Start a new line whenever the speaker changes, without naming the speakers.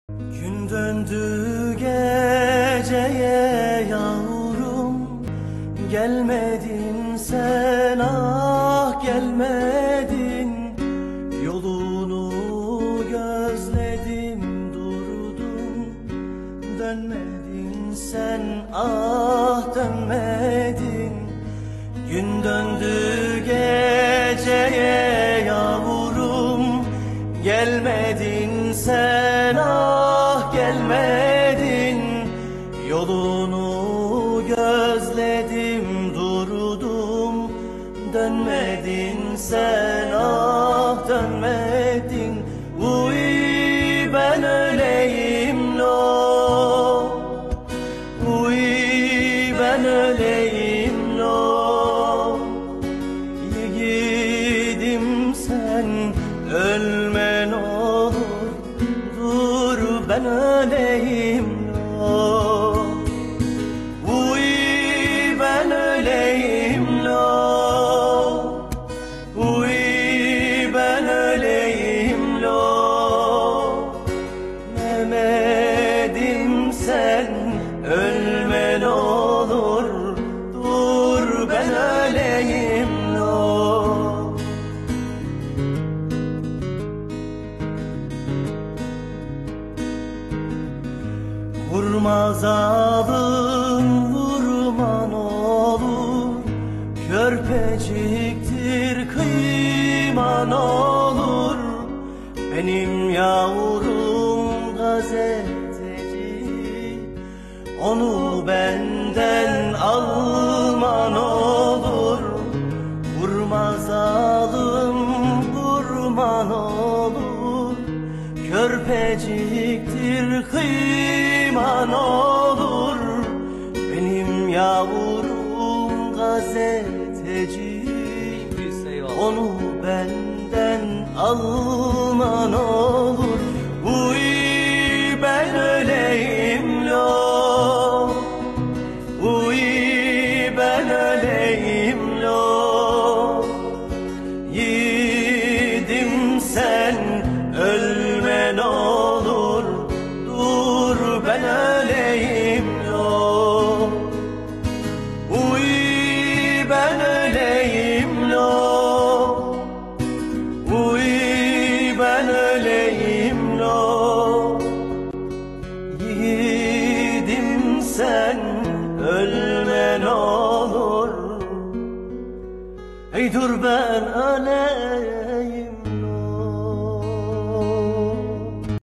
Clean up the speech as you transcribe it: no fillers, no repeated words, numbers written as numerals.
Gün döndü geceye yavrum, gelmedin sen, ah gelmedin. Yolunu gözledim durdum, dönmedin sen, ah dönmedin. Gün döndü geceye yavrum, gelmedin sen, ah gelmedin. Yolunu gözledim durdum, dönmedin sen, ah dönmedin. Uy ben öleyim lo, uy ben öleyim lo. Yiğidim sen ölme ne olur, dur ben öleyim lo. Uy ben öleyim lo, uy ben öleyim lo. Mehmet'im sen ölme ne olur, dur ben öleyim lo. Vurma zalim, vurma ne olur, körpeciktir kıyma ne olur. Benim yavrum gazeteci, onu benden alma ne olur. Vurma zalim, vurma ne olur, körpeciktir kıyma ne olur. Benim yavrum gazeteci, onu benden alma ne olur. Uy ben öleyim lo, uy ben öleyim lo. Yiğidim sen ölme ne olur, dur ben öleyim lo. Uy ben öleyim lo, uy ben öleyim lo. Yiğidim sen ölme ne olur. Ey dur ben öleyim.